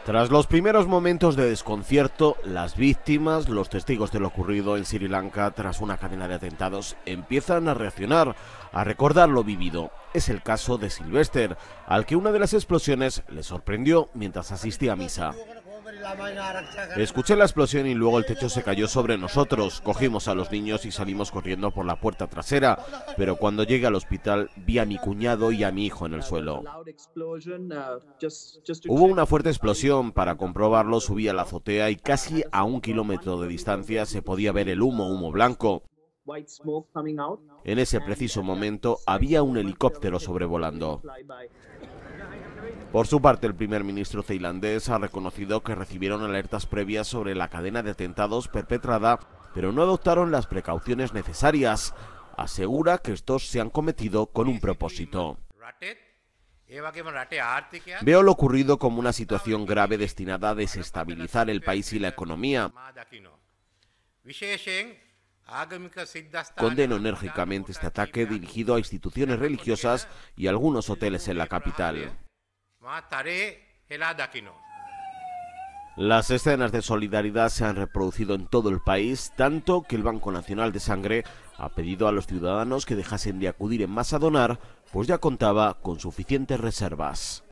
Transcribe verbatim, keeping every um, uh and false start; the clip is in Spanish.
Tras los primeros momentos de desconcierto, las víctimas, los testigos de lo ocurrido en Sri Lanka tras una cadena de atentados empiezan a reaccionar, a recordar lo vivido. Es el caso de Sylvester, al que una de las explosiones le sorprendió mientras asistía a misa. Escuché la explosión y luego el techo se cayó sobre nosotros. Cogimos a los niños y salimos corriendo por la puerta trasera, pero cuando llegué al hospital vi a mi cuñado y a mi hijo en el suelo. Hubo una fuerte explosión. Para comprobarlo subí a la azotea y casi a un kilómetro de distancia se podía ver el humo, humo blanco. En ese preciso momento había un helicóptero sobrevolando. Por su parte, el primer ministro tailandés ha reconocido que recibieron alertas previas sobre la cadena de atentados perpetrada, pero no adoptaron las precauciones necesarias. Asegura que estos se han cometido con un propósito. Veo lo ocurrido como una situación grave destinada a desestabilizar el país y la economía. Condeno enérgicamente este ataque dirigido a instituciones religiosas y algunos hoteles en la capital. Las escenas de solidaridad se han reproducido en todo el país, tanto que el Banco Nacional de Sangre ha pedido a los ciudadanos que dejasen de acudir en masa a donar, pues ya contaba con suficientes reservas.